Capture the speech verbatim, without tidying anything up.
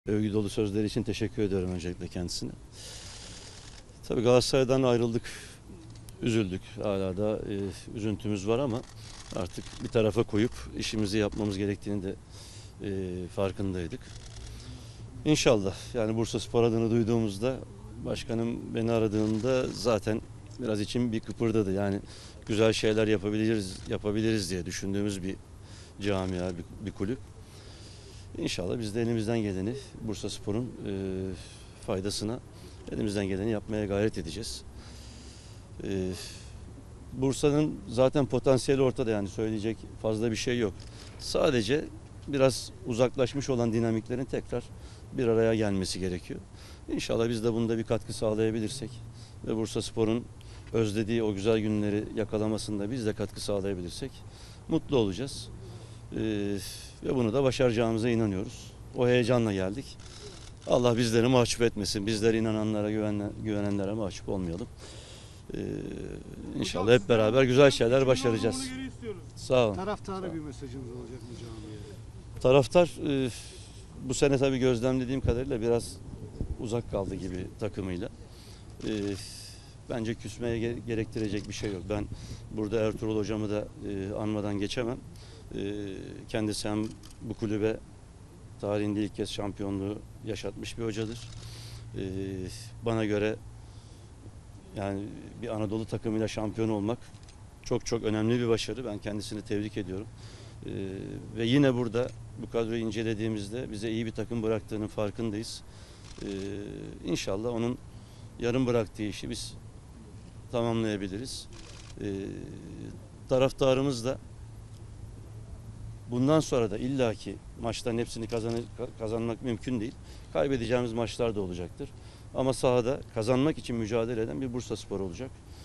Övgü dolu sözleri için teşekkür ediyorum öncelikle kendisine. Tabii Galatasaray'dan ayrıldık, üzüldük. Hala da e, üzüntümüz var ama artık bir tarafa koyup işimizi yapmamız gerektiğini de e, farkındaydık. İnşallah yani Bursaspor adını duyduğumuzda başkanım beni aradığında zaten biraz içim bir kıpırdadı. Yani güzel şeyler yapabiliriz yapabiliriz diye düşündüğümüz bir camia, bir, bir kulüp. İnşallah biz de elimizden geleni Bursaspor'un e, faydasına elimizden geleni yapmaya gayret edeceğiz. E, Bursa'nın zaten potansiyeli ortada, yani söyleyecek fazla bir şey yok. Sadece biraz uzaklaşmış olan dinamiklerin tekrar bir araya gelmesi gerekiyor. İnşallah biz de bunda bir katkı sağlayabilirsek ve Bursaspor'un özlediği o güzel günleri yakalamasında biz de katkı sağlayabilirsek mutlu olacağız. Ee, ve bunu da başaracağımıza inanıyoruz. O heyecanla geldik. Allah bizleri mahcup etmesin. Bizler inananlara, güvenen, güvenenlere mahcup olmayalım. Ee, inşallah hep beraber güzel şeyler başaracağız. Sağ olun. Taraftara bir mesajınız olacak mı camiye? Taraftar e, bu sene tabii gözlemlediğim kadarıyla biraz uzak kaldı gibi takımıyla. E, bence küsmeye ge- gerektirecek bir şey yok. Ben burada Ertuğrul hocamı da e, anmadan geçemem. E, kendisi hem bu kulübe tarihinde ilk kez şampiyonluğu yaşatmış bir hocadır. E, bana göre yani bir Anadolu takımıyla şampiyon olmak çok çok önemli bir başarı. Ben kendisini tebrik ediyorum. Ee, ve yine burada bu kadroyu incelediğimizde bize iyi bir takım bıraktığının farkındayız. Ee, İnşallah onun yarım bıraktığı işi biz tamamlayabiliriz. Ee, taraftarımız da bundan sonra da illaki maçların hepsini kazan kazanmak mümkün değil. Kaybedeceğimiz maçlar da olacaktır. Ama sahada kazanmak için mücadele eden bir Bursaspor olacak.